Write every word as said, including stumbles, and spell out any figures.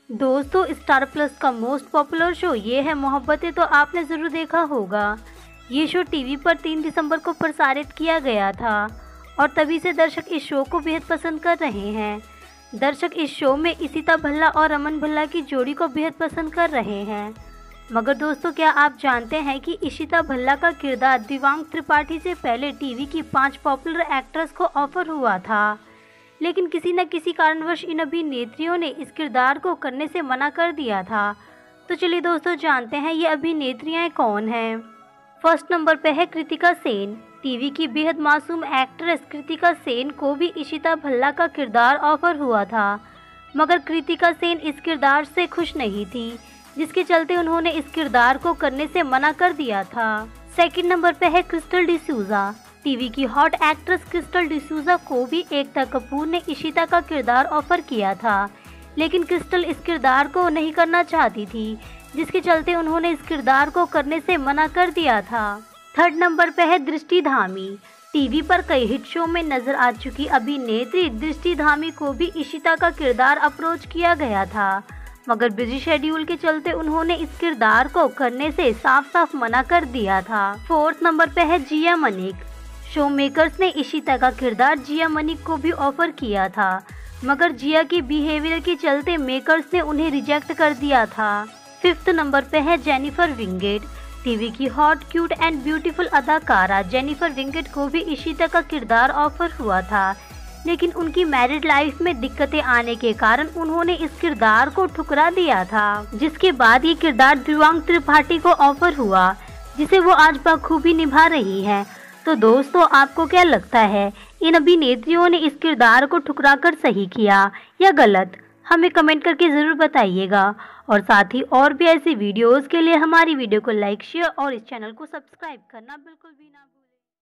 दोस्तों, Star Plus का most popular show Yeh Hai Mohabbatein तो आपने ज़रूर देखा होगा। ये शो टीवी पर तीन दिसंबर को प्रसारित किया गया था और तभी से दर्शक इस शो को बेहद पसंद कर रहे हैं। दर्शक इस शो में इशिता भल्ला और रमन भल्ला की जोड़ी को बेहद पसंद कर रहे हैं। मगर दोस्तों, क्या आप जानते हैं कि इशिता भल्ला का किरदार दिव्यांग त्रिपाठी से पहले टीवी की पांच पॉपुलर एक्ट्रेस को ऑफर हुआ था, लेकिन किसी न किसी कारणवश इन अभिनेत्रियों ने इस किरदार को करने से मना कर दिया था। तो चलिए दोस्तों, जानते हैं ये अभिनेत्रियां कौन हैं। फर्स्ट नंबर पे है कृतिका सेन। टीवी की बेहद मासूम एक्ट्रेस कृतिका सेन को भी इशिता भल्ला का किरदार ऑफर हुआ था, मगर कृतिका सेन इस किरदार से खुश नहीं थी, जिसके चलते उन्होंने इस किरदार को करने से मना कर दिया था। सेकंड नंबर पे है क्रिस्टल डिसूजा। टीवी की हॉट एक्ट्रेस क्रिस्टल डिसूजा को भी एकता कपूर ने इशिता का किरदार ऑफर किया था, लेकिन क्रिस्टल इस किरदार को नहीं करना चाहती थी, जिसके चलते उन्होंने इस किरदार को करने से मना कर दिया था। थर्ड नंबर पे है दृष्टि धामी। टीवी पर कई हिट शो में नजर आ चुकी अभिनेत्री दृष्टि धामी को भी इशिता का किरदार अप्रोच किया गया था, मगर बिजी शेड्यूल के चलते उन्होंने इस किरदार को करने से साफ साफ मना कर दिया था। फोर्थ नंबर पे है जिया मनिक। शो मेकर्स ने इशिता का किरदार जिया मनिक को भी ऑफर किया था, मगर जिया के बिहेवियर के चलते मेकर्स ने उन्हें रिजेक्ट कर दिया था। फिफ्थ नंबर पे है जेनिफर विंगेट। टीवी की हॉट, क्यूट एंड ब्यूटीफुल अदाकारा जेनिफर विंगेट को भी इशिता का किरदार ऑफर हुआ था, लेकिन उनकी मैरिड लाइफ में दिक्कतें आने के कारण उन्होंने इस किरदार को ठुकरा दिया था, जिसके बाद ये किरदार दिव्यांग त्रिपाठी को ऑफर हुआ, जिसे वो आज बखूबी निभा रही है। तो दोस्तों, आपको क्या लगता है, इन अभिनेत्रियों ने इस किरदार को ठुकरा कर सही किया या गलत? हमें कमेंट करके ज़रूर बताइएगा। और साथ ही और भी ऐसी वीडियोस के लिए हमारी वीडियो को लाइक, शेयर और इस चैनल को सब्सक्राइब करना बिल्कुल भी ना भूलें।